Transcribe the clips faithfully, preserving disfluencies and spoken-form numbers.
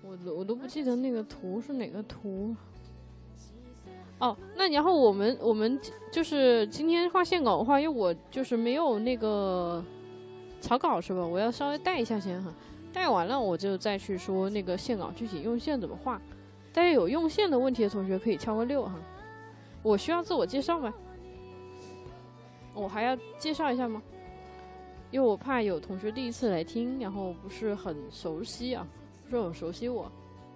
我都我都不记得那个图是哪个图。哦，那然后我们我们就是今天画线稿的话，因为我就是没有那个草稿是吧？我要稍微带一下先哈，带完了我就再去说那个线稿具体用线怎么画。大家有用线的问题的同学可以敲个六哈。我需要自我介绍吗？我还要介绍一下吗？因为我怕有同学第一次来听，然后不是很熟悉啊，不是很熟悉我。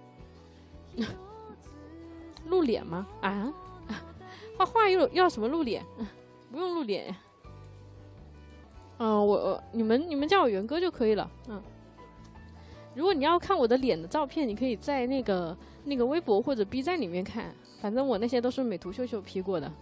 露脸吗？啊，画画又要什么露脸？不用露脸。嗯、呃，我你们你们叫我元哥就可以了。嗯，如果你要看我的脸的照片，你可以在那个那个微博或者 B 站里面看，反正我那些都是美图秀秀 P 过的。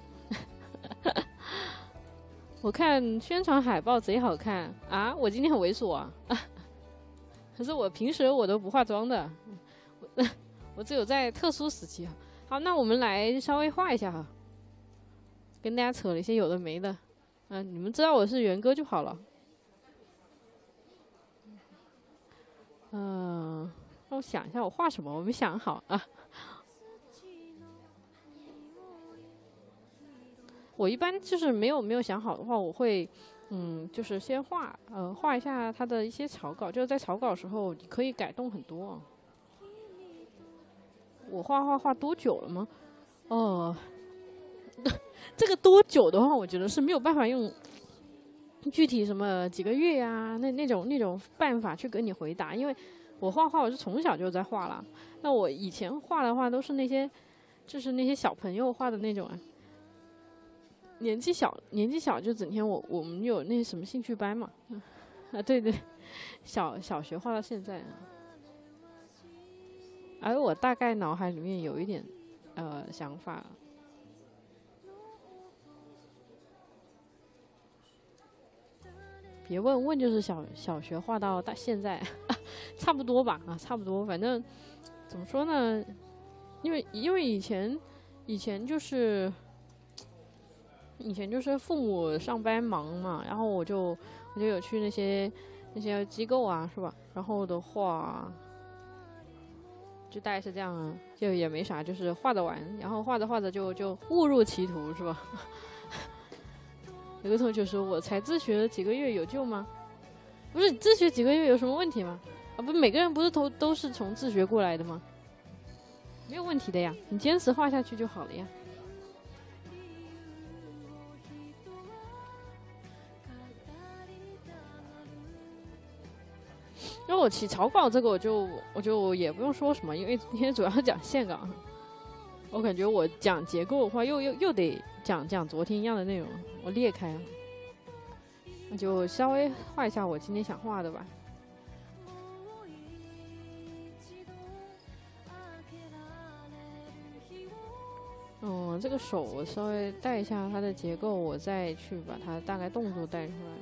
我看宣传海报贼好看啊！我今天很猥琐啊，可是我平时我都不化妆的，我我只有在特殊时期啊。好，那我们来稍微画一下哈，跟大家扯了一些有的没的，嗯、啊，你们知道我是元哥就好了。嗯、呃，让我想一下我画什么，我没想好啊。我一般就是没有没有想好的话，我会，嗯，就是先画，呃，画一下它的一些草稿，就是在草稿时候你可以改动很多。我画画画多久了吗？哦，这个多久的话，我觉得是没有办法用具体什么几个月呀、啊，那那种那种办法去给你回答，因为我画画我是从小就在画了。那我以前画的话都是那些，就是那些小朋友画的那种啊。年纪小，年纪小就整天我我们有那什么兴趣班嘛，啊对对，小小学画到现在，而我大概脑海里面有一点呃想法，别问问就是小小学画到大现在，差不多吧啊差不多，反正怎么说呢，因为因为以前以前就是。以前就是父母上班忙嘛，然后我就我就有去那些那些机构啊，是吧？然后的话，就大概是这样啊，就也没啥，就是画着玩，然后画着画着就就误入歧途，是吧？有个同学说：“我才自学了几个月，有救吗？”不是自学几个月有什么问题吗？啊，不，每个人不是都都是从自学过来的吗？没有问题的呀，你坚持画下去就好了呀。因为我起草稿这个，我就我就也不用说什么，因为今天主要讲线稿，我感觉我讲结构的话，又又又得讲讲昨天一样的内容，我裂开了，那就稍微画一下我今天想画的吧。嗯，这个手我稍微带一下它的结构，我再去把它大概动作带出来。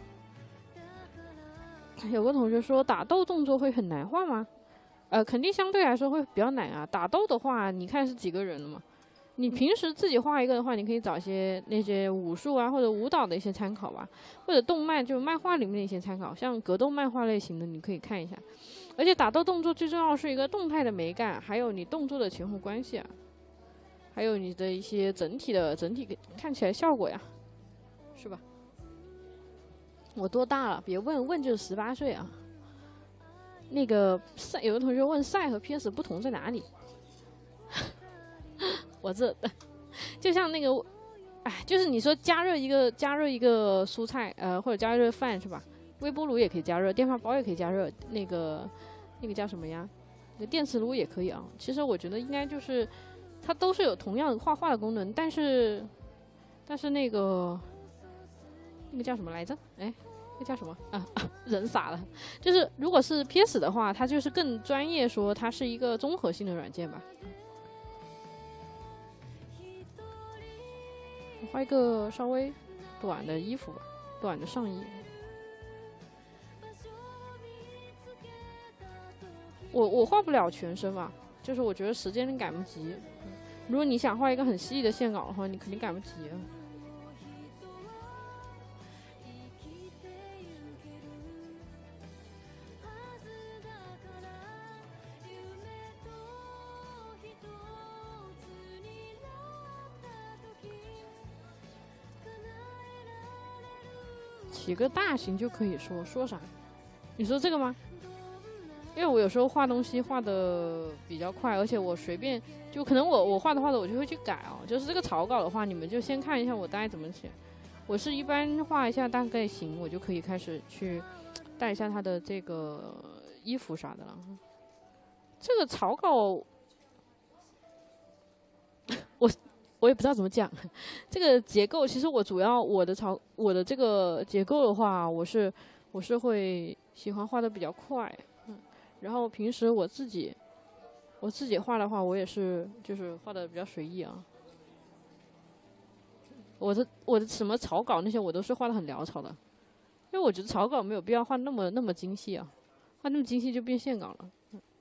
有个同学说打斗动作会很难画吗？呃，肯定相对来说会比较难啊。打斗的话，你看是几个人了嘛？你平时自己画一个的话，你可以找一些那些武术啊或者舞蹈的一些参考吧，或者动漫就漫画里面的一些参考，像格斗漫画类型的你可以看一下。而且打斗动作最重要是一个动态的美感，还有你动作的前后关系啊，还有你的一些整体的整体看起来效果呀，是吧？我多大了？别问，问就是十八岁啊。那个赛，有的同学问赛和 P S 不同在哪里？我这就像那个，哎，就是你说加热一个加热一个蔬菜，呃，或者加热饭是吧？微波炉也可以加热，电饭煲也可以加热，那个那个叫什么呀？那个电磁炉也可以啊。其实我觉得应该就是，它都是有同样画画的功能，但是但是那个那个叫什么来着？哎。那叫什么啊？啊人傻了，就是如果是 P S 的话，它就是更专业，说它是一个综合性的软件吧。我画一个稍微短的衣服吧，短的上衣。我我画不了全身吧，就是我觉得时间赶不及。如果你想画一个很细的线稿的话，你肯定赶不及啊。 写个大形就可以说说啥？你说这个吗？因为我有时候画东西画的比较快，而且我随便就可能我我画的画的我就会去改哦。就是这个草稿的话，你们就先看一下我大概怎么写。我是一般画一下大概形，我就可以开始去带一下它的这个衣服啥的了。这个草稿，我我也不知道怎么讲。这个结构其实我主要我的草我的这个结构的话，我是我是会喜欢画的比较快。然后平时我自己，我自己画的话，我也是就是画的比较随意啊。我的我的什么草稿那些我都是画的很潦草的，因为我觉得草稿没有必要画那么那么精细啊，画那么精细就变线稿了。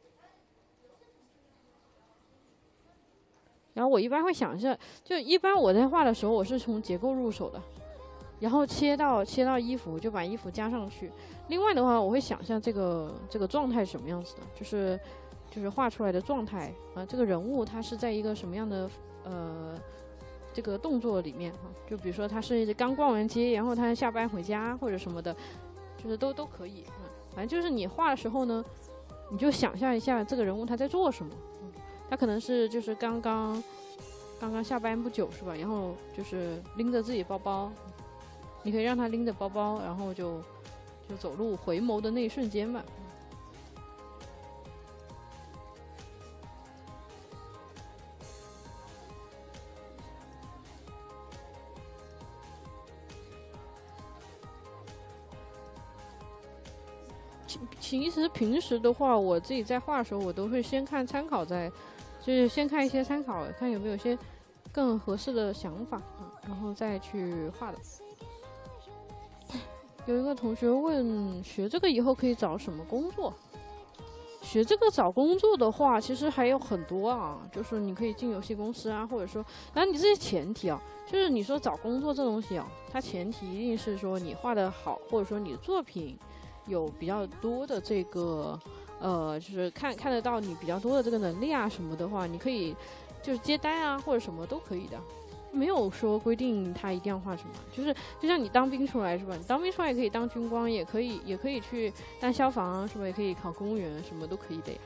然后我一般会想一下，就一般我在画的时候，我是从结构入手的，然后切到切到衣服，就把衣服加上去。另外的话，我会想一下这个这个状态是什么样子的，就是就是画出来的状态啊，这个人物他是在一个什么样的呃这个动作里面哈，就比如说他是刚逛完街，然后他下班回家或者什么的，就是都都可以啊。反正就是你画的时候呢，你就想象一下这个人物他在做什么，嗯、他可能是就是刚刚刚刚下班不久是吧？然后就是拎着自己包包，你可以让他拎着包包，然后就。就走路回眸的那一瞬间吧。其实平时的话，我自己在画的时候，我都会先看参考在，就是先看一些参考，看有没有一些更合适的想法啊，然后再去画的。有一个同学问，学这个以后可以找什么工作？学这个找工作的话，其实还有很多啊，就是你可以进游戏公司啊，或者说，然后你这些前提啊，就是你说找工作这东西啊，它前提一定是说你画的好，或者说你的作品有比较多的这个，呃，就是看看得到你比较多的这个能力啊什么的话，你可以就是接单啊或者什么都可以的。没有说规定他一定要画什么，就是就像你当兵出来是吧？你当兵出来也可以当军官，也可以也可以去当消防是吧？也可以考公务员，什么都可以的呀。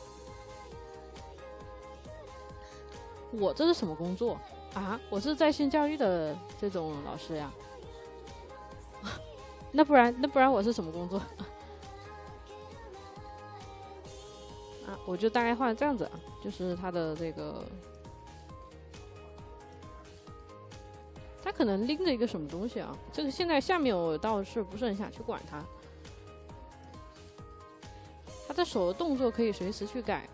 我这是什么工作啊？我是在线教育的这种老师呀。那不然那不然我是什么工作？啊，我就大概画这样子啊，就是他的这个。他可能拎着一个什么东西啊？这个现在下面我倒是不是很想去管他。他的手的动作可以随时去改啊，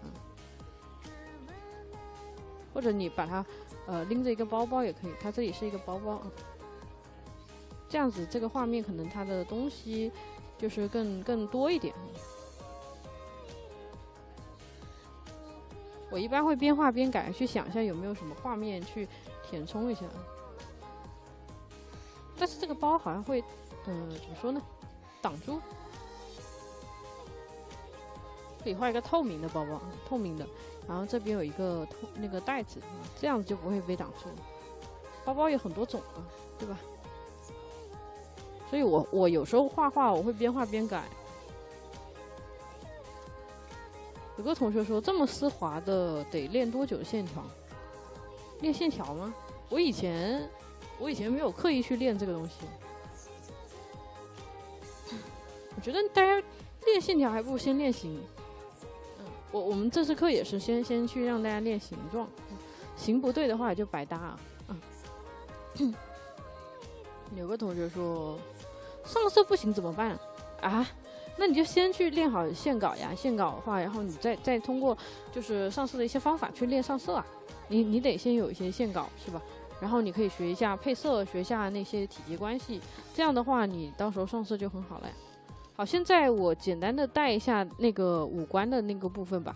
或者你把它呃拎着一个包包也可以。它这里是一个包包，这样子这个画面可能它的东西就是更更多一点。我一般会边画边改，去想一下有没有什么画面去填充一下。但是这个包好像会，嗯、呃，怎么说呢？挡住，可以画一个透明的包包，透明的，然后这边有一个透那个袋子，这样子就不会被挡住。包包有很多种啊，对吧？所以我我有时候画画，我会边画边改。有个同学说，这么丝滑的得练多久的线条？练线条吗？我以前。我以前没有刻意去练这个东西，我觉得大家练线条还不如先练形。嗯，我我们这次课也是先先去让大家练形状，形不对的话也就白搭啊。嗯，有个同学说上色不行怎么办啊？那你就先去练好线稿呀，线稿的话，然后你再再通过就是上色的一些方法去练上色啊。你你得先有一些线稿是吧？然后你可以学一下配色，学一下那些体积关系，这样的话你到时候上色就很好了呀。好，现在我简单的带一下那个五官的那个部分吧。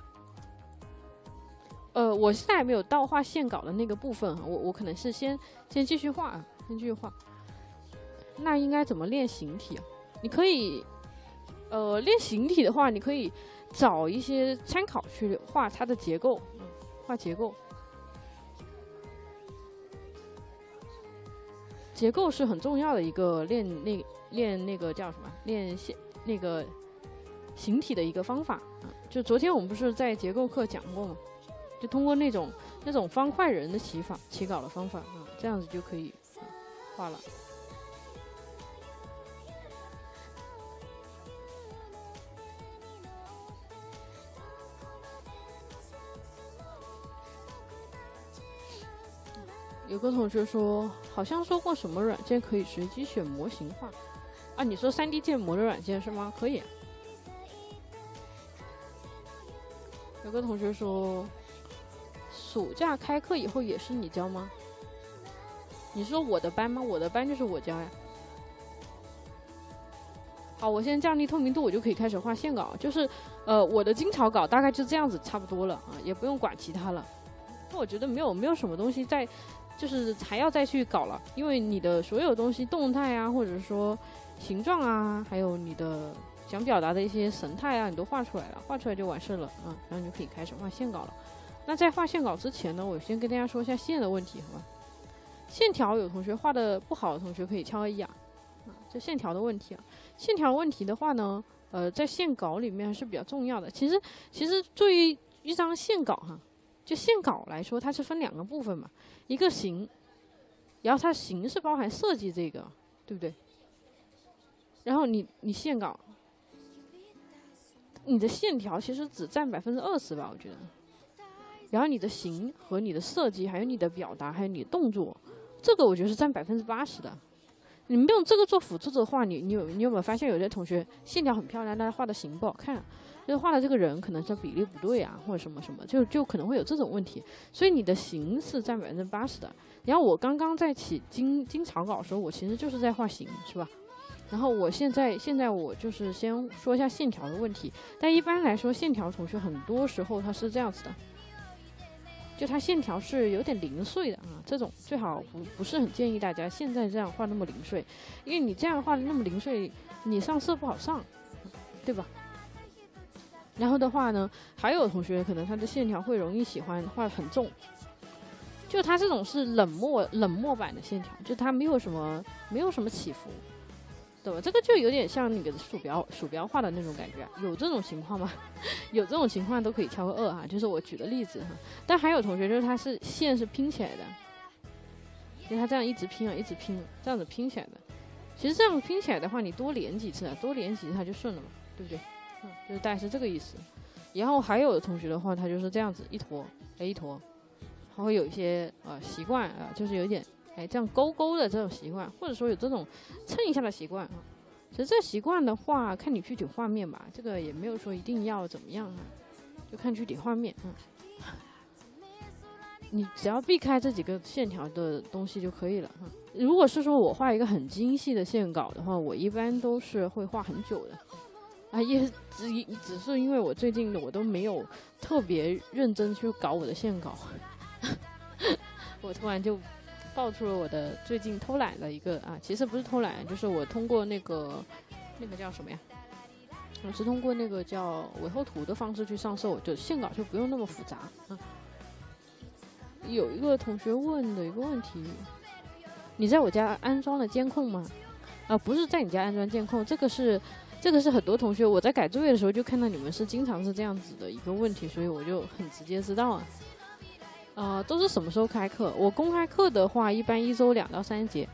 呃，我现在还没有到画线稿的那个部分，我我可能是先先继续画，先继续画。那应该怎么练形体啊？你可以，呃，练形体的话，你可以找一些参考去画它的结构，嗯，画结构。 结构是很重要的一个练那练那个叫什么练线那个形体的一个方法啊。就昨天我们不是在结构课讲过吗？就通过那种那种方块人的起法起稿的方法啊，这样子就可以、啊、画了。有个同学说，好像说过什么软件可以随机选模型化啊？你说 三 D 建模的软件是吗？可以。有个同学说，暑假开课以后也是你教吗？你说我的班吗？我的班就是我教呀。好，我现在降低透明度，我就可以开始画线稿，就是呃我的精草稿大概就这样子差不多了啊，也不用管其他了。那我觉得没有没有什么东西在。就是还要再去搞了，因为你的所有东西动态啊，或者说形状啊，还有你的想表达的一些神态啊，你都画出来了，画出来就完事了啊，然后你就可以开始画线稿了。那在画线稿之前呢，我先跟大家说一下线的问题，好吧？线条有同学画的不好的同学可以敲 A 啊，啊，这线条的问题啊，线条问题的话呢，呃，在线稿里面还是比较重要的。其实，其实对于一张线稿哈、啊。就线稿来说，它是分两个部分嘛，一个形，然后它形是包含设计这个，对不对？然后你你线稿，你的线条其实只占百分之二十吧，我觉得。然后你的形和你的设计，还有你的表达，还有你的动作，这个我觉得是占百分之八十的。你们用这个做辅助的话，你你有你有没有发现有些同学线条很漂亮，但是画的形不好看、啊？就是画的这个人可能是比例不对啊，或者什么什么，就就可能会有这种问题。所以你的形是占百分之八十的。然后我刚刚在起精精草稿的时候，我其实就是在画形，是吧？然后我现在现在我就是先说一下线条的问题。但一般来说，线条同学很多时候它是这样子的，就它线条是有点零碎的啊，这种最好不不是很建议大家现在这样画那么零碎，因为你这样画的那么零碎，你上色不好上，对吧？然后的话呢，还有同学可能他的线条会容易喜欢画很重，就他这种是冷漠冷漠版的线条，就他没有什么没有什么起伏，对吧？这个就有点像你的鼠标鼠标画的那种感觉，有这种情况吗？有这种情况都可以敲个二哈，就是我举的例子哈。但还有同学就是他是线是拼起来的，就他这样一直拼啊一直拼，这样子拼起来的。其实这样拼起来的话，你多连几次啊，多连几次它就顺了嘛，对不对？嗯，就是大概是这个意思。然后还有的同学的话，他就是这样子一坨，哎一坨，还会有一些呃习惯啊、呃，就是有点哎这样勾勾的这种习惯，或者说有这种蹭一下的习惯啊。其实这习惯的话，看你具体画面吧，这个也没有说一定要怎么样啊，就看具体画面啊。你只要避开这几个线条的东西就可以了啊。如果是说我画一个很精细的线稿的话，我一般都是会画很久的。啊，也只只是因为我最近我都没有特别认真去搞我的线稿，我突然就爆出了我的最近偷懒的一个啊，其实不是偷懒，就是我通过那个那个叫什么呀？我是通过那个叫尾后图的方式去上色，我就线稿就不用那么复杂啊。有一个同学问的一个问题，你在我家安装了监控吗？啊，不是在你家安装监控，这个是。这个是很多同学我在改作业的时候就看到你们是经常是这样子的一个问题，所以我就很直接知道啊。呃，都是什么时候开课？我公开课的话，一般一周两到三节。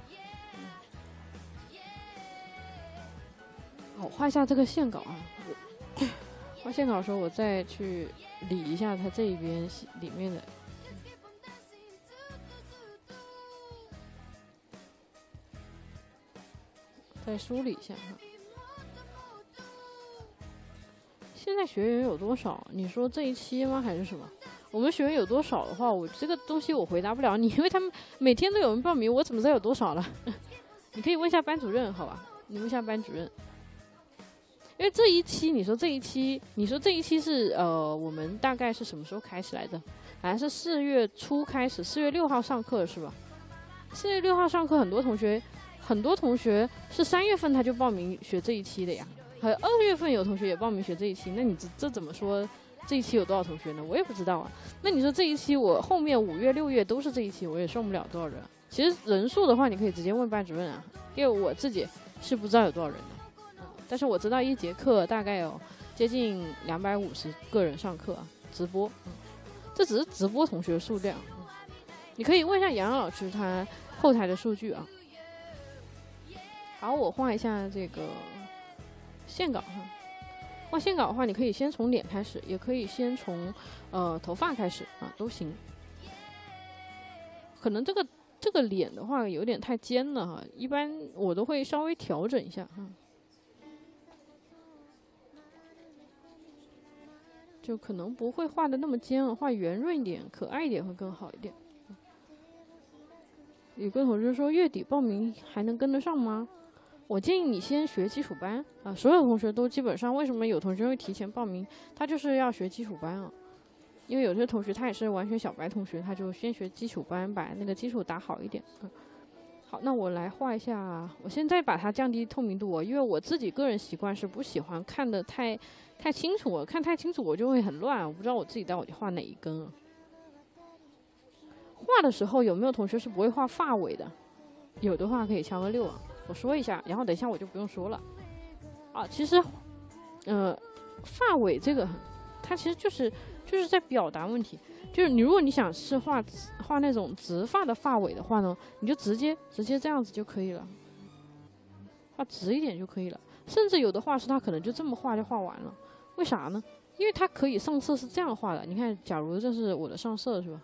我画一下这个线稿啊。画线稿的时候，我再去理一下它这一边里面的。再梳理一下哈。现在学员有多少？你说这一期吗？还是什么？我们学员有多少的话，我这个东西我回答不了你，因为他们每天都有人报名，我怎么知道有多少了？你可以问一下班主任，好吧？你问一下班主任。因为这一期，你说这一期，你说这一期是呃，我们大概是什么时候开始来的？好像是四月初开始，四月六号上课是吧？四月六号上课，很多同学，很多同学是三月份他就报名学这一期的呀。还有二月份有同学也报名学这一期，那你这这怎么说这一期有多少同学呢？我也不知道啊。那你说这一期我后面五月六月都是这一期，我也算不了多少人。 其实人数的话，你可以直接问班主任啊，因为我自己是不知道有多少人的，嗯，但是我知道一节课大概有接近两百五十个人上课啊，直播，嗯，这只是直播同学数量，嗯，你可以问一下杨洋老师他后台的数据啊。好，我画一下这个线稿哈。画线稿的话，你可以先从脸开始，也可以先从呃头发开始啊，都行。可能这个这个脸的话有点太尖了哈，一般我都会稍微调整一下哈，就可能不会画的那么尖，画圆润一点、可爱一点会更好一点。有个同学说月底报名还能跟得上吗？我建议你先学基础班啊，所有同学都基本上，为什么有同学会提前报名？他就是要学基础班啊，因为有些同学他也是完全小白同学，他就先学基础班，把那个基础打好一点。嗯，好，那我来画一下，我现在把它降低透明度哦，因为我自己个人习惯是不喜欢看的太太清楚，看太清楚我就会很乱，我不知道我自己到底画哪一根啊。画的时候有没有同学是不会画发尾的？有的话可以敲个六啊。我说一下，然后等一下我就不用说了。啊，其实，呃，发尾这个，它其实就是就是在表达问题。就是你如果你想是画画那种直发的发尾的话呢，你就直接直接这样子就可以了，画直一点就可以了。甚至有的画师他可能就这么画就画完了，为啥呢？因为它可以上色是这样画的。你看，假如这是我的上色是吧？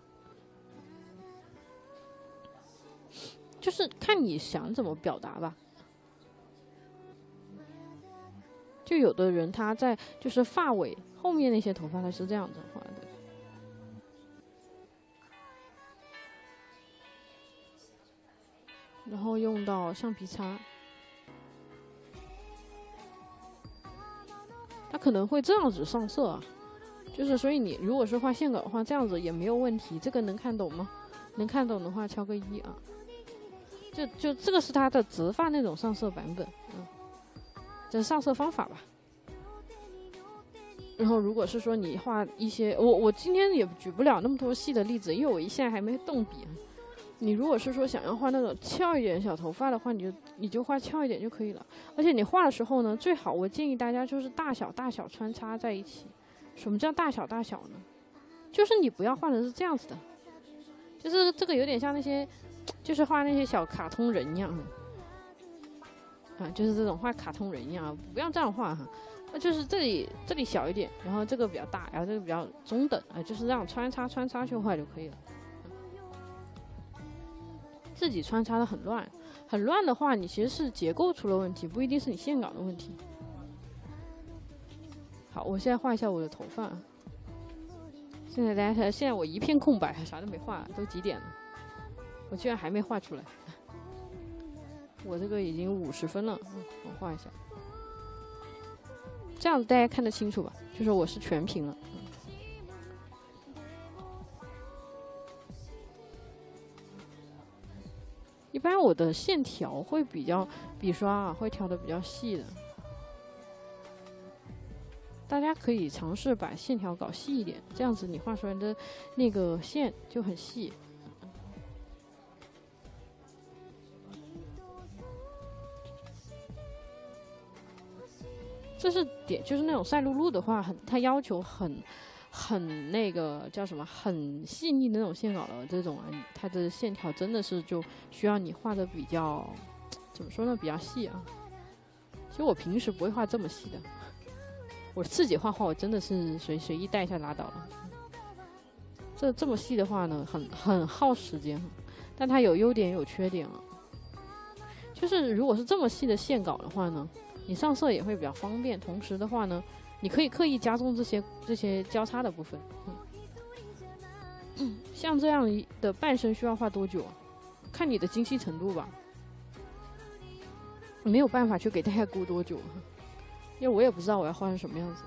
就是看你想怎么表达吧。就有的人他在就是发尾后面那些头发他是这样子画的，然后用到橡皮擦，他可能会这样子上色啊。就是所以你如果是画线稿的话，这样子也没有问题。这个能看懂吗？能看懂的话敲个一啊。就就这个是它的直发那种上色版本，嗯，这是上色方法吧。然后如果是说你画一些，我我今天也举不了那么多细的例子，因为我一现在还没动笔。你如果是说想要画那种翘一点小头发的话，你就你就画翘一点就可以了。而且你画的时候呢，最好我建议大家就是大小大小穿插在一起。什么叫大小大小呢？就是你不要画的是这样子的，就是这个有点像那些。就是画那些小卡通人一样，啊，就是这种画卡通人一样，不要这样画哈。那就是这里这里小一点，然后这个比较大，然后这个比较中等啊，就是这样穿插穿插去画就可以了。自己穿插的很乱，很乱的话，你其实是结构出了问题，不一定是你线稿的问题。好，我现在画一下我的头发。现在大家看，现在我一片空白，啥都没画，都几点了？我居然还没画出来，我这个已经五十分了，嗯，我画一下，这样子大家看得清楚吧？就是我是全屏了，嗯，一般我的线条会比较笔刷啊，会挑的比较细的，大家可以尝试把线条搞细一点，这样子你画出来的那个线就很细。这是点，就是那种赛璐璐的话，很，它要求很，很那个叫什么，很细腻的那种线稿的这种啊，它的线条真的是就需要你画的比较，怎么说呢，比较细啊。其实我平时不会画这么细的，我自己画画我真的是随随意带一下拉倒了。这这么细的话呢，很很耗时间，但它有优点也有缺点啊。就是如果是这么细的线稿的话呢，你上色也会比较方便，同时的话呢，你可以刻意加重这些这些交叉的部分。嗯，像这样的半身需要画多久啊？看你的精细程度吧，没有办法去给大家估多久，因为我也不知道我要画成什么样子。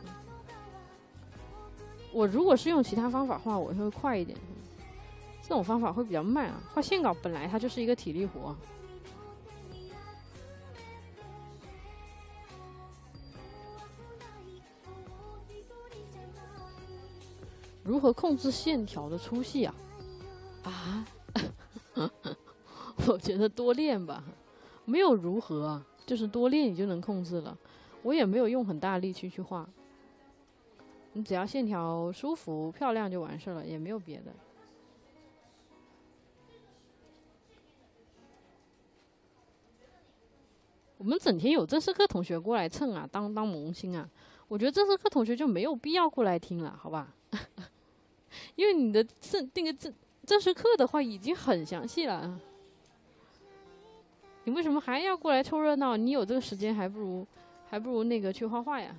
我如果是用其他方法画，我会快一点，这种方法会比较慢啊。画线稿本来它就是一个体力活啊。如何控制线条的粗细啊？啊， 我觉得多练吧，没有如何啊，就是多练你就能控制了。我也没有用很大力气去画，你只要线条舒服漂亮就完事了，也没有别的。我们整天有正式课同学过来蹭啊，当当萌新啊，我觉得正式课同学就没有必要过来听了，好吧？因为你的正那个正正式课的话已经很详细了，你为什么还要过来凑热闹？你有这个时间，还不如还不如那个去画画呀。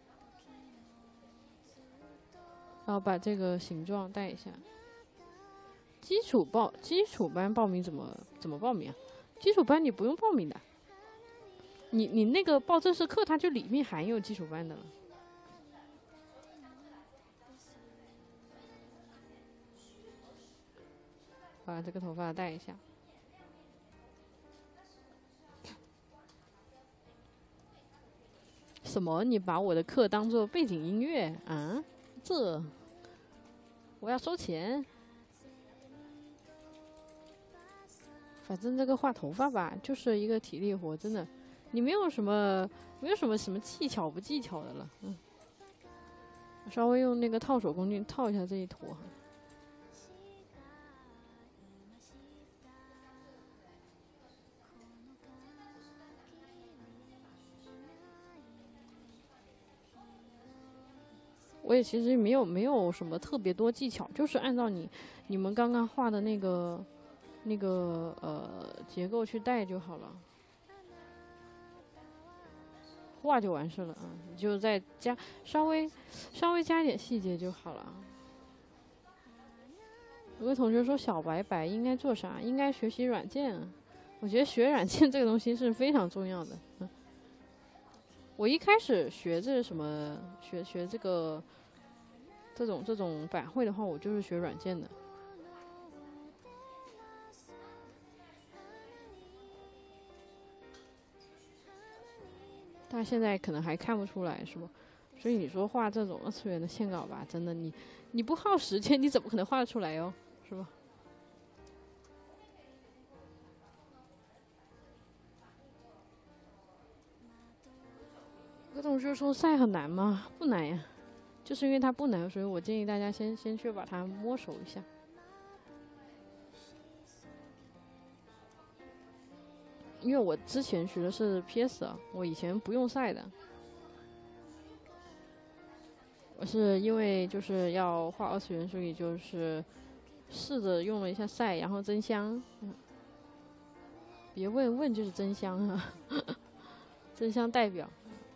然后把这个形状带一下。基础报基础班报名怎么怎么报名啊？基础班你不用报名的。你你那个报正式课，它就里面含有基础班的了。把这个头发带一下。什么？你把我的课当做背景音乐啊？这我要收钱。反正这个画头发吧，就是一个体力活，真的。你没有什么，没有什么什么技巧不技巧的了，嗯。稍微用那个套手工具套一下这一坨。我也其实没有没有什么特别多技巧，就是按照你你们刚刚画的那个那个呃结构去带就好了。画就完事了啊，你就再加稍微稍微加一点细节就好了。有个同学说小白白应该做啥？应该学习软件啊。我觉得学软件这个东西是非常重要的。嗯，我一开始学这什么学学这个这种这种板绘的话，我就是学软件的。但现在可能还看不出来，是吧？所以你说画这种二次元的线稿吧，真的你你不耗时间，你怎么可能画得出来哦？是吧？有同学说赛很难吗？不难呀，就是因为它不难，所以我建议大家先先去把它摸熟一下。因为我之前学的是 P S 啊，我以前不用赛的。我是因为就是要画二次元，所以就是试着用了一下赛，然后真香。嗯，别问问就是真香啊，真香代表。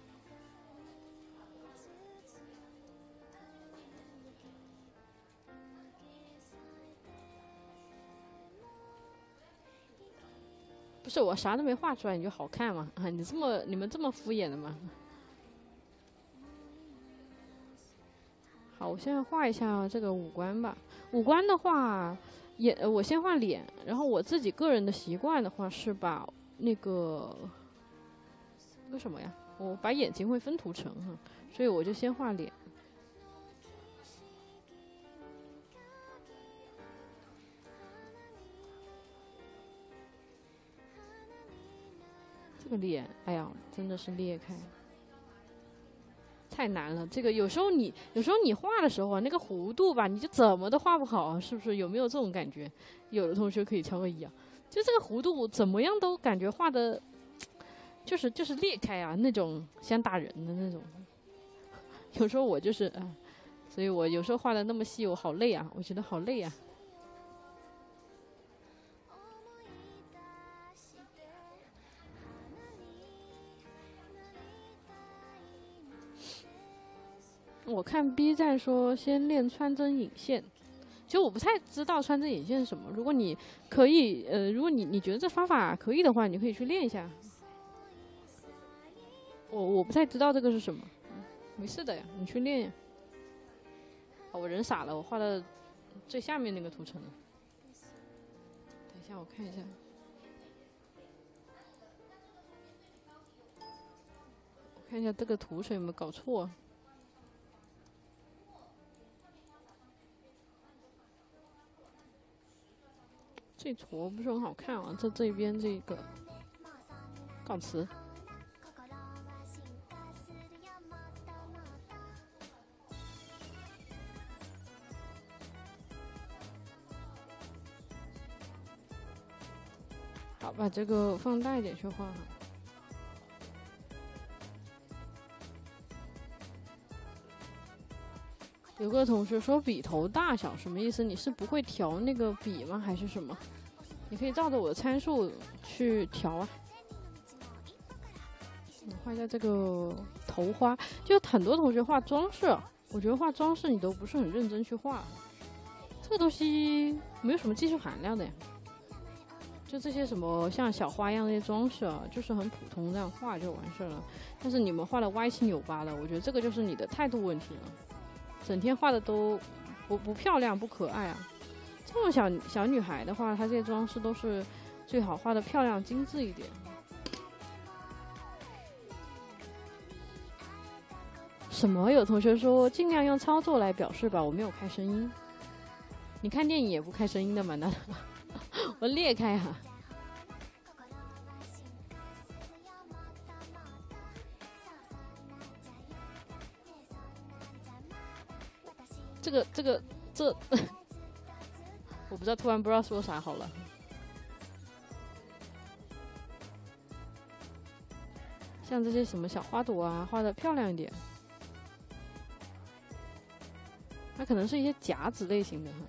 不是我啥都没画出来，你就好看吗？啊，你这么你们这么敷衍的吗？好，我现在画一下这个五官吧。五官的话，眼呃我先画脸，然后我自己个人的习惯的话是把那个那个什么呀，我把眼睛会分图层哈，所以我就先画脸。这个脸，哎呀，真的是裂开。太难了，这个有时候你有时候你画的时候啊，那个弧度吧，你就怎么都画不好，是不是？有没有这种感觉？有的同学可以敲个一啊，就这个弧度怎么样都感觉画的，就是就是裂开啊，那种想打人的那种。有时候我就是啊，所以我有时候画的那么细，我好累啊，我觉得好累啊。我看 B 站说先练穿针引线，其实我不太知道穿针引线是什么。如果你可以，呃，如果你你觉得这方法可以的话，你可以去练一下。我我不太知道这个是什么，没事的呀，你去练呀。哦，我人傻了，我画的最下面那个图层了。等一下，我看一下。我看一下这个图层有没有搞错。 这坨不是很好看啊，这这边这个告辞。好，把这个放大一点去画哈。有个同学说笔头大小什么意思？你是不会调那个笔吗？还是什么？你可以照着我的参数去调啊。我画一下这个头花，就很多同学画装饰，我觉得画装饰你都不是很认真去画，这个东西没有什么技术含量的呀。就这些什么像小花样那些装饰啊，就是很普通，这样画就完事了。但是你们画的歪七扭八的，我觉得这个就是你的态度问题了。整天画的都不不漂亮不可爱啊！这种小小女孩的话，她这些装饰都是最好画的漂亮精致一点。什么？有同学说尽量用操作来表示吧，我没有开声音。你看电影也不开声音的吗？那我裂开哈、啊。这个这个这，我不知道，突然不知道说啥好了。像这些什么小花朵啊，画的漂亮一点。它可能是一些夹子类型的哈。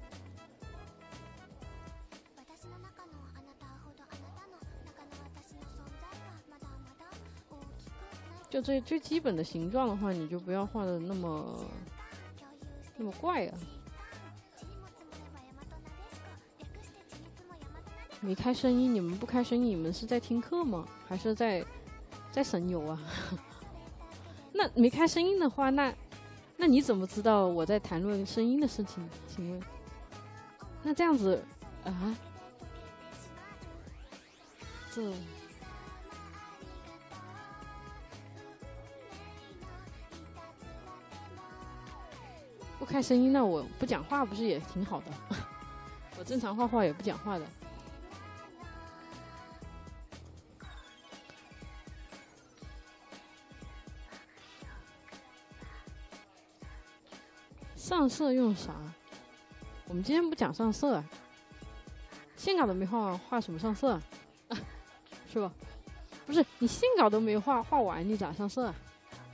就最最基本的形状的话，你就不要画的那么那么怪啊。没开声音，你们不开声音，你们是在听课吗？还是在在省油啊？那没开声音的话，那那你怎么知道我在谈论声音的事情？请问，那这样子啊？这。不开声音，那我不讲话不是也挺好的？我正常画画也不讲话的。上色用啥？我们今天不讲上色啊，线稿都没画完，画什么上色啊？啊是吧？不是，你线稿都没画，画完你咋上色啊？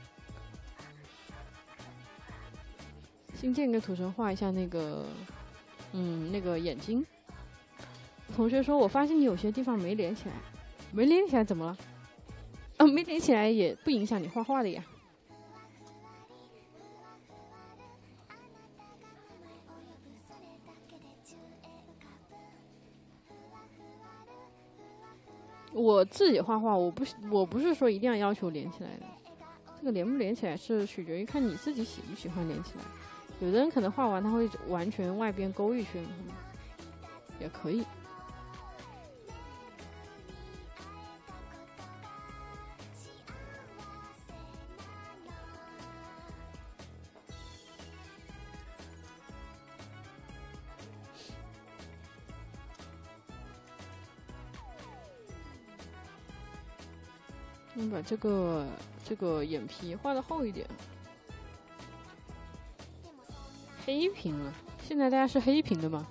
新建给土神画一下那个，嗯，那个眼睛。同学说，我发现你有些地方没连起来，没连起来怎么了？啊，没连起来也不影响你画画的呀。我自己画画，我不我不是说一定要要求连起来的，这个连不连起来是取决于看你自己喜不喜欢连起来。有的人可能画完他会完全外边勾一圈，也可以。我们把这个这个眼皮画的厚一点。黑屏了，现在大家是黑屏的吗？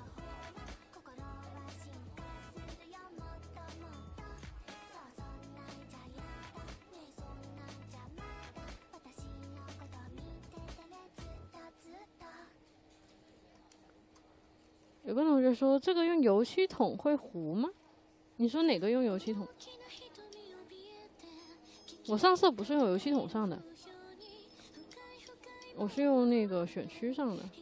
有个同学说这个用油漆桶会糊吗？你说哪个用油漆桶？我上色不是用油漆桶上的，我是用那个选区上的。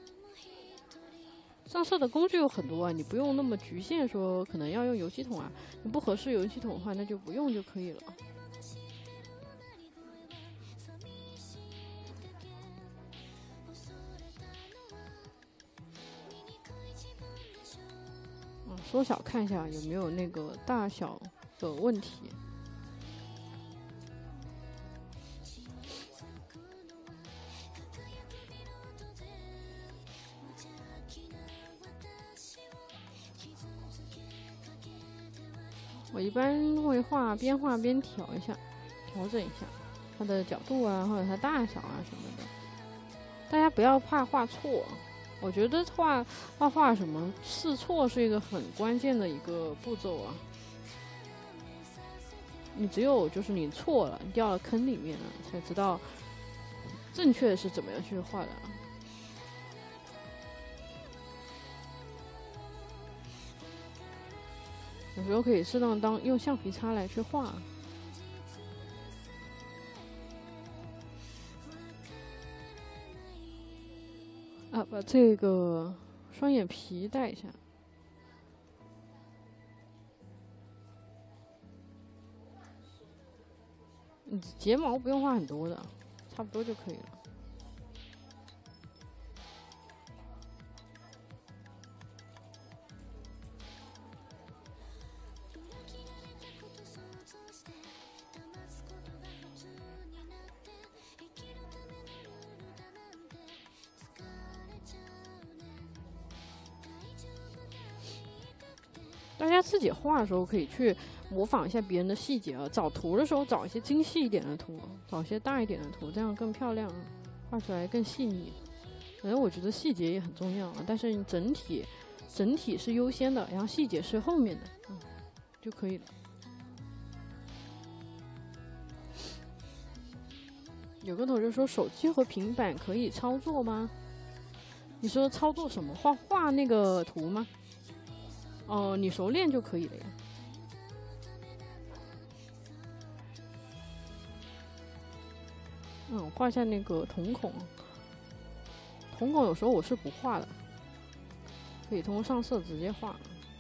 上色的工具有很多啊，你不用那么局限说可能要用油漆桶啊，你不合适油漆桶的话，那就不用就可以了。嗯，缩小看一下有没有那个大小的问题。 我一般会画，边画边调一下，调整一下它的角度啊，或者它大小啊什么的。大家不要怕画错，我觉得画画画什么试错是一个很关键的一个步骤啊。你只有就是你错了，你掉到坑里面了，才知道正确是怎么样去画的啊。有时候可以适当当用橡皮擦来去画。啊，把这个双眼皮带一下。你睫毛不用画很多的，差不多就可以了。大家自己画的时候可以去模仿一下别人的细节啊，找图的时候找一些精细一点的图，找一些大一点的图，这样更漂亮，画出来更细腻。反正我觉得细节也很重要啊，但是你整体整体是优先的，然后细节是后面的，嗯，就可以了。有个同学说手机和平板可以操作吗？你说操作什么？画画那个图吗？哦，你熟练就可以了呀。嗯，画一下那个瞳孔。瞳孔有时候我是不画的，可以通过上色直接画。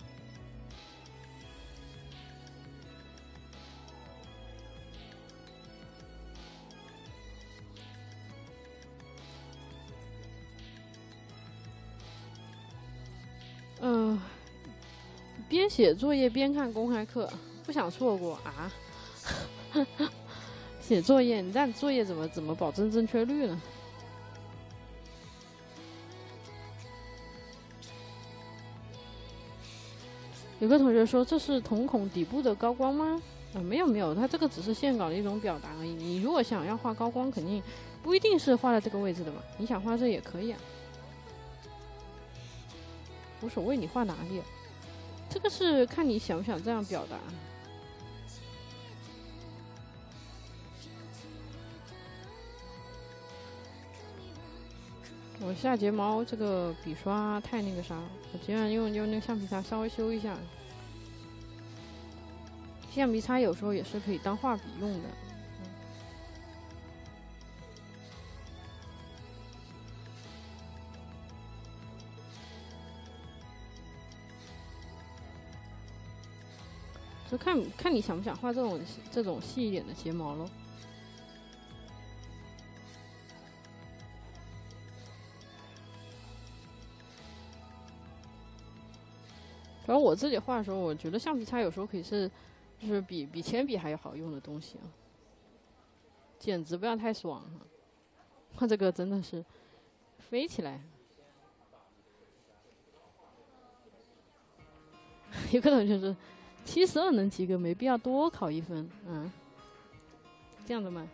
嗯、呃。边写作业边看公开课，不想错过啊！写作业，你这作业怎么怎么保证正确率呢？有个同学说这是瞳孔底部的高光吗？啊，没有没有，它这个只是线稿的一种表达而已。你如果想要画高光，肯定不一定是画在这个位置的嘛，你想画这也可以啊，无所谓你画哪里。这个是看你想不想这样表达。我下睫毛这个笔刷太那个啥，我今晚用用那个橡皮擦稍微修一下。橡皮擦有时候也是可以当画笔用的。就看看你想不想画这种这种细一点的睫毛咯。主要我自己画的时候，我觉得橡皮擦有时候可以是，就是比比铅笔还要好用的东西啊，简直不要太爽了。画这个真的是飞起来。有个同学说。七十二能及格，没必要多考一分，嗯，这样的吗？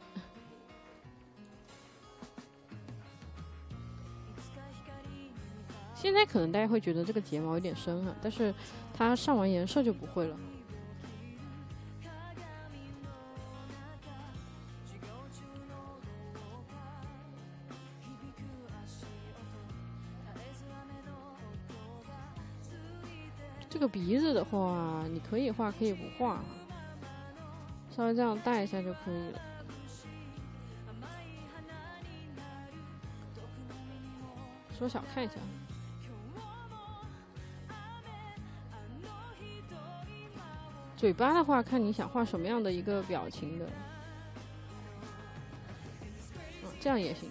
现在可能大家会觉得这个睫毛有点深啊，但是它上完颜色就不会了。这个鼻子的话，你可以画，可以不画，稍微这样带一下就可以了。缩小看一下。嘴巴的话，看你想画什么样的一个表情的，嗯，这样也行。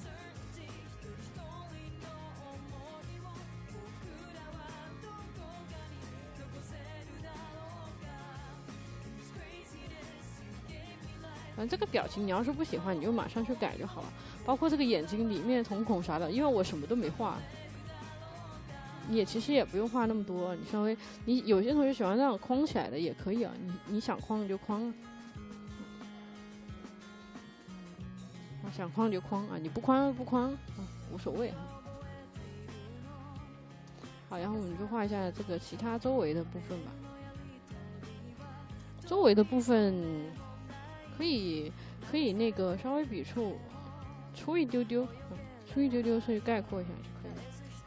反正这个表情你要是不喜欢，你就马上去改就好了。包括这个眼睛里面瞳孔啥的，因为我什么都没画， 你也其实也不用画那么多，你稍微你有些同学喜欢那样框起来的也可以啊，你你想框你就框，啊，想框就框啊，你不框不框啊，无所谓哈。好，然后我们就画一下这个其他周围的部分吧。周围的部分可以可以那个稍微笔触粗一丢丢，嗯，粗一丢丢是概括一下就可以了。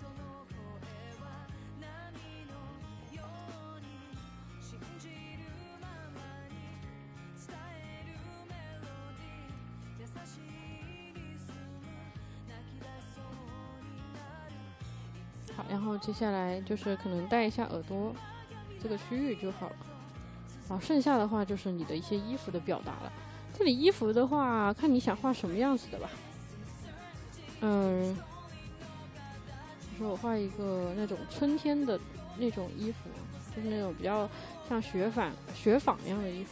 好，然后接下来就是可能带一下耳朵这个区域就好了。好，剩下的话就是你的一些衣服的表达了。这里衣服的话，看你想画什么样子的吧。嗯，比如说我画一个那种春天的那种衣服，就是那种比较像雪纺雪纺一样的衣服。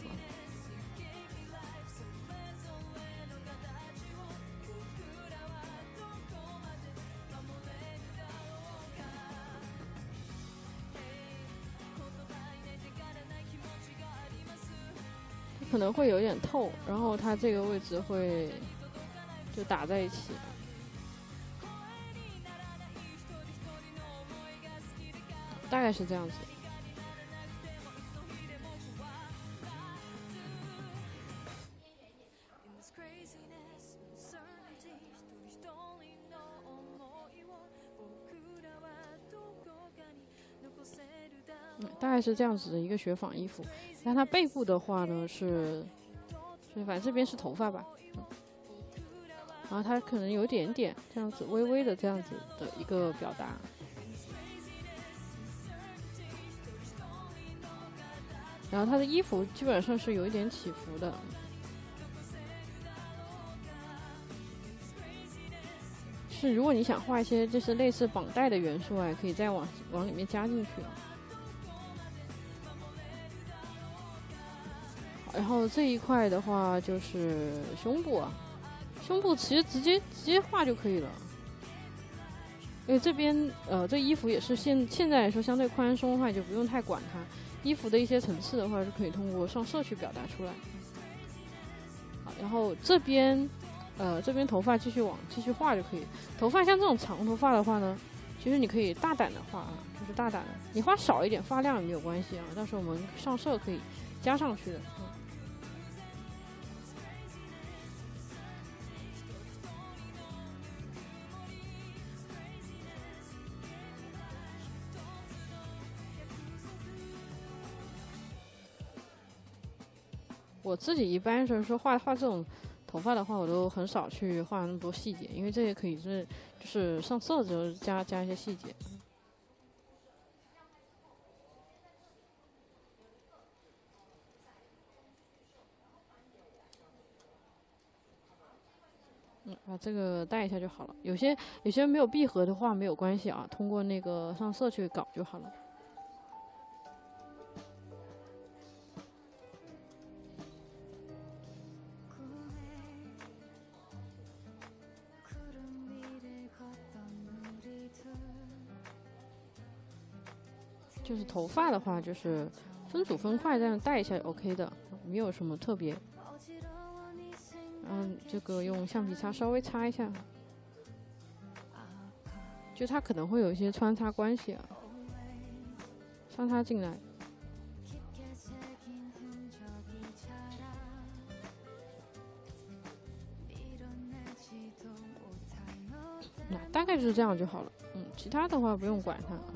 可能会有点透，然后它这个位置会就打在一起，大概是这样子。嗯，大概是这样子的一个雪纺衣服。那它背部的话呢是，是反正这边是头发吧，嗯，然后它可能有一点点这样子微微的这样子的一个表达。然后它的衣服基本上是有一点起伏的。是，如果你想画一些就是类似绑带的元素啊，可以再往往里面加进去啊。然后这一块的话就是胸部啊，胸部其实直接直接画就可以了。因为这边呃这衣服也是现现在来说相对宽松的话，就不用太管它。衣服的一些层次的话，是可以通过上色去表达出来。好，然后这边呃这边头发继续往继续画就可以。头发像这种长头发的话呢，其实你可以大胆的画啊，就是大胆的，你画少一点发量也没有关系啊，到时候我们上色可以加上去的。嗯，我自己一般就是说画画这种头发的话，我都很少去画那么多细节，因为这也可以是就是上色的时候加加一些细节。嗯，把这个带一下就好了。有些有些没有闭合的话没有关系啊，通过那个上色去搞就好了。就是头发的话，就是分组分块这样带一下 OK 的，没有什么特别。嗯，这个用橡皮擦稍微擦一下，就它可能会有一些穿插关系啊，穿插进来。那大概就是这样就好了。嗯，其他的话不用管它啊。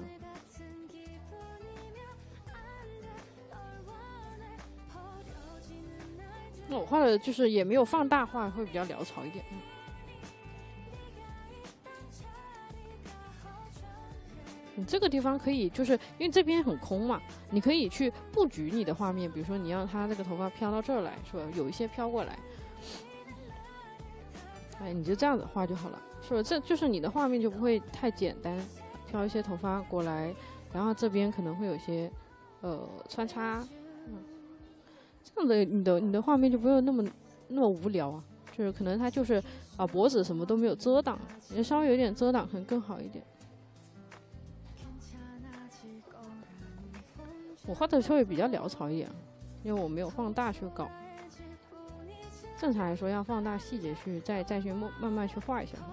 那我画的就是也没有放大画，会比较潦草一点。嗯，你这个地方可以，就是因为这边很空嘛，你可以去布局你的画面，比如说你让它这个头发飘到这儿来，是吧？有一些飘过来，哎，你就这样子画就好了，是吧？这就是你的画面就不会太简单，飘一些头发过来，然后这边可能会有一些呃穿插，嗯。这样的你的你的画面就不会那么那么无聊啊，就是可能它就是啊脖子什么都没有遮挡，你稍微有点遮挡可能更好一点。 我画的稍微比较潦草一点，因为我没有放大去搞。正常来说要放大细节去，再再去慢慢慢去画一下。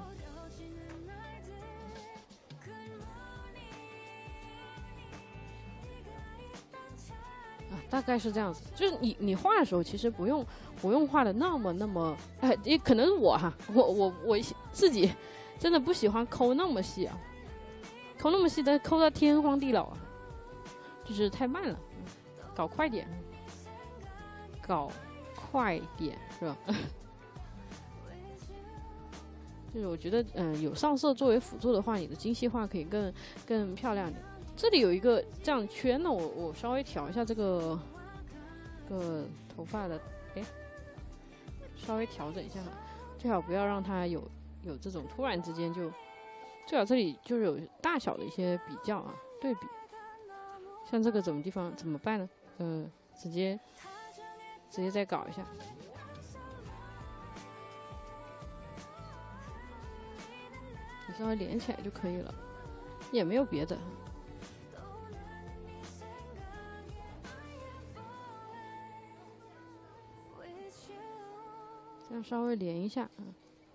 啊，大概是这样子。就是你你画的时候，其实不用不用画的那么那么，哎，也可能是我哈，我我我自己真的不喜欢抠那么细啊，抠那么细的抠到天荒地老啊，就是太慢了，搞快点，搞快点是吧？就是我觉得，嗯、呃，有上色作为辅助的话，你的精细化可以更更漂亮点。这里有一个这样圈呢，我我稍微调一下这个个头发的，哎，稍微调整一下，最好不要让它有有这种突然之间就，最好这里就是有大小的一些比较啊，对比。像这个怎么地方怎么办呢？嗯、呃，直接直接再搞一下。你稍微连起来就可以了，也没有别的。这样稍微连一下，嗯。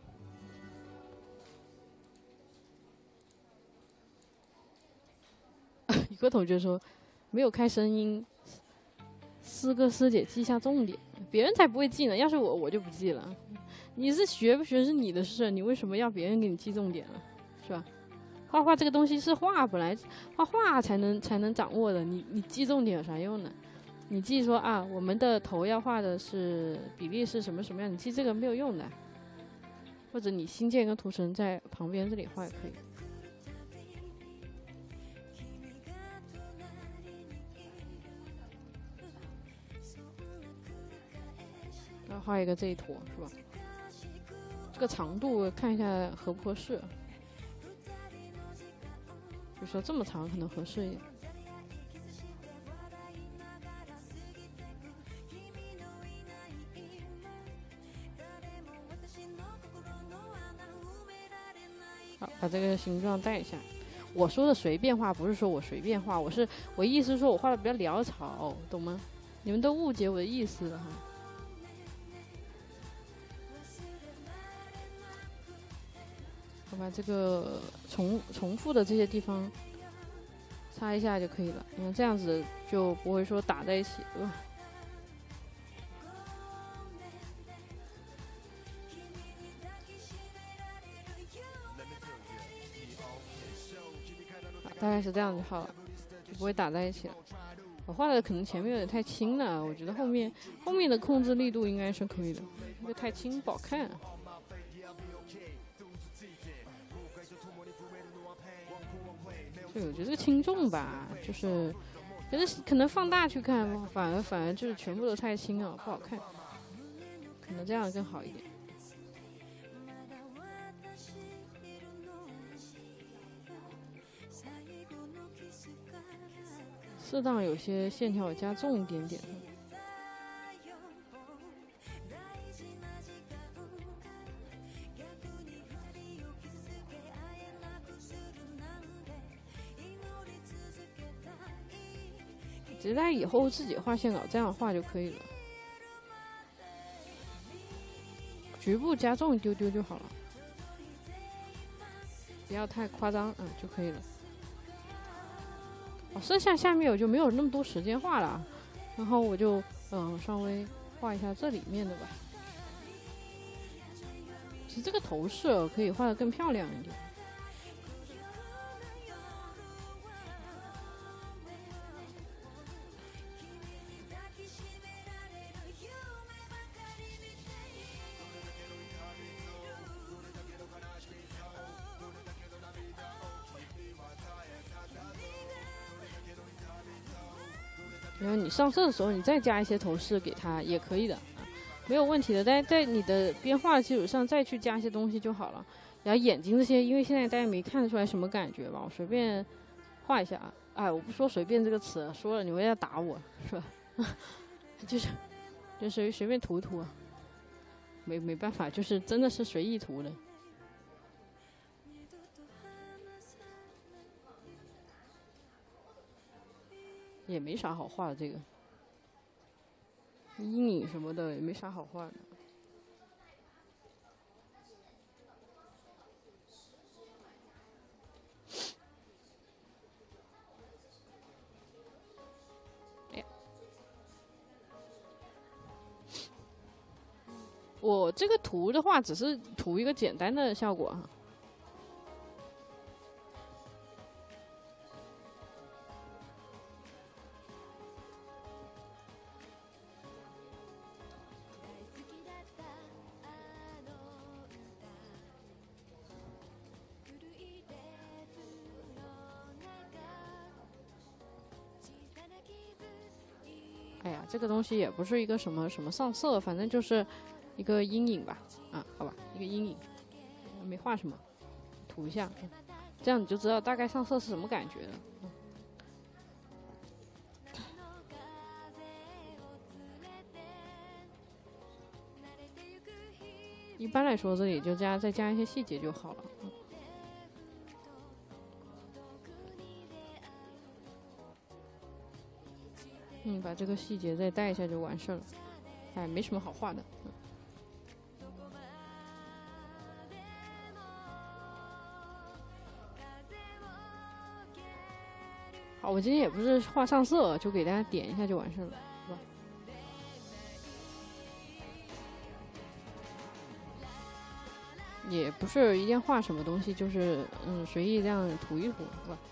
有个同学说没有开声音，师哥师姐记下重点，别人才不会记呢。要是我，我就不记了。你是学不学是你的事，你为什么要别人给你记重点呢？是吧？画画这个东西是画，本来画画才能才能掌握的，你你记重点有啥用呢？你记说啊，我们的头要画的是比例是什么什么样，你记这个没有用的。或者你新建一个图层在旁边这里画也可以。然后画一个这一坨是吧？这个长度看一下合不合适。比如说这么长可能合适一点。好，把这个形状带一下。我说的随便画，不是说我随便画，我是我意思是说我画的比较潦草，懂吗？你们都误解我的意思了哈。我把这个重重复的这些地方擦一下就可以了，你看这样子就不会说打在一起，对吧？大概是这样就好了，就不会打在一起了。我画的可能前面有点太轻了，我觉得后面后面的控制力度应该是可以的，因为太轻不好看。所以我觉得这个轻重吧，就是可是可能放大去看，反而反而就是全部都太轻了，不好看。可能这样更好一点。适当有些线条加重一点点。直接在以后自己画线稿这样画就可以了，局部加重一丢丢就好了，不要太夸张，嗯就可以了。哦，剩下下面我就没有那么多时间画了，然后我就嗯稍微画一下这里面的吧。其实这个头饰可以画得更漂亮一点。然后你上色的时候，你再加一些头饰给它也可以的，啊，没有问题的。在在你的边画的基础上再去加一些东西就好了。然后眼睛这些，因为现在大家没看得出来什么感觉吧，我随便画一下啊。哎，我不说随便这个词，说了你们要打我是吧？就是就随随便涂涂啊，没没办法，就是真的是随意涂的。 也没啥好画的，这个阴影什么的也没啥好画的。哎呀，我这个涂的话，只是涂一个简单的效果哈。哎呀，这个东西也不是一个什么什么上色，反正就是一个阴影吧，啊，好吧，一个阴影，没画什么，涂一下，嗯、这样你就知道大概上色是什么感觉了。嗯、一般来说，这里就加再加一些细节就好了。嗯嗯，把这个细节再带一下就完事了，哎，没什么好画的。嗯、好，我今天也不是画上色，就给大家点一下就完事了，是吧？也不是一定要画什么东西，就是嗯随意这样涂一涂，是吧？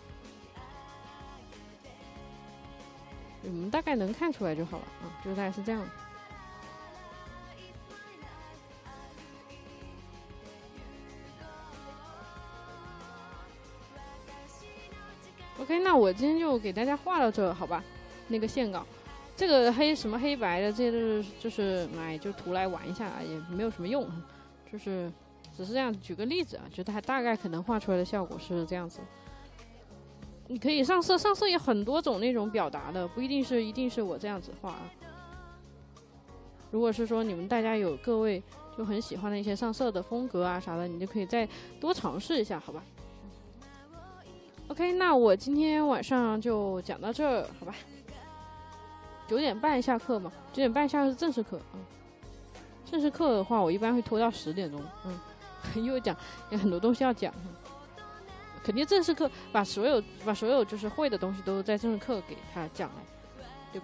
我们大概能看出来就好了啊，就大概是这样。OK， 那我今天就给大家画到这，好吧？那个线稿，这个黑什么黑白的，这些都是就是哎，就涂来玩一下，也没有什么用，就是只是这样举个例子啊，就它大概可能画出来的效果是这样子。你可以上色，上色有很多种那种表达的，不一定是一定是我这样子画啊。如果是说你们大家有各位就很喜欢的一些上色的风格啊啥的，你就可以再多尝试一下，好吧 ？OK， 那我今天晚上就讲到这儿，好吧？九点半下课嘛，九点半下课是正式课啊。正式课的话，我一般会拖到十点钟，嗯，因为讲有很多东西要讲。肯定正式课把所有把所有就是会的东西都在正式课给他讲来，对吧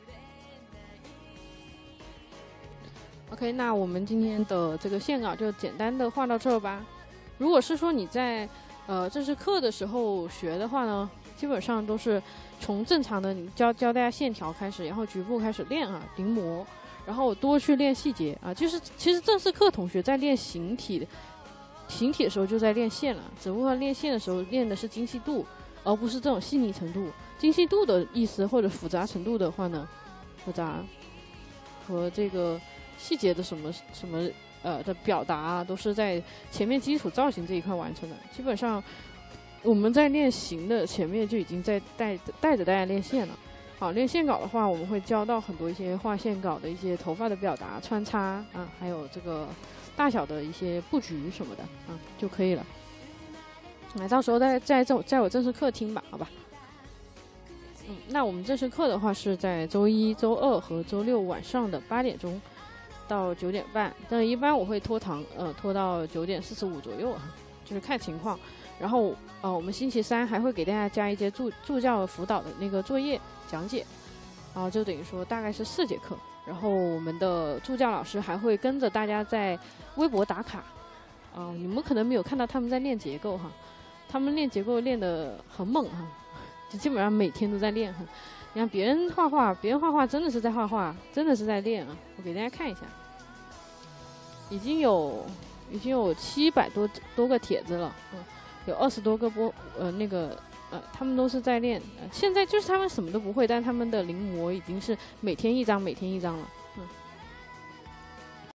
？OK， 那我们今天的这个线稿就简单的画到这儿吧。如果是说你在呃正式课的时候学的话呢，基本上都是从正常的你教教大家线条开始，然后局部开始练啊，临摹，然后多去练细节啊。就是其实正式课同学在练形体的。形体的时候就在练线了，只不过练线的时候练的是精细度，而不是这种细腻程度。精细度的意思或者复杂程度的话呢，复杂和这个细节的什么什么呃的表达啊，都是在前面基础造型这一块完成的。基本上我们在练形的前面就已经在带带着大家练线了。好，练线稿的话，我们会教到很多一些画线稿的一些头发的表达、穿插啊，还有这个。大小的一些布局什么的啊就可以了。那到时候再在在在我正式课听吧，好吧。嗯，那我们正式课的话是在周一周二和周六晚上的八点钟到九点半，但一般我会拖堂，呃，拖到九点四十五左右啊，就是看情况。然后呃，我们星期三还会给大家加一节助助教辅导的那个作业讲解，然后就等于说大概是四节课。然后我们的助教老师还会跟着大家在微博打卡，啊、呃，你们可能没有看到他们在练结构哈，他们练结构练得很猛哈，就基本上每天都在练哈。你看别人画画，别人画画真的是在画画，真的是在练啊。我给大家看一下，已经有已经有七百多多个帖子了，嗯，有二十多个播呃那个。呃，他们都是在练、呃，现在就是他们什么都不会，但他们的临摹已经是每天一张，每天一张了。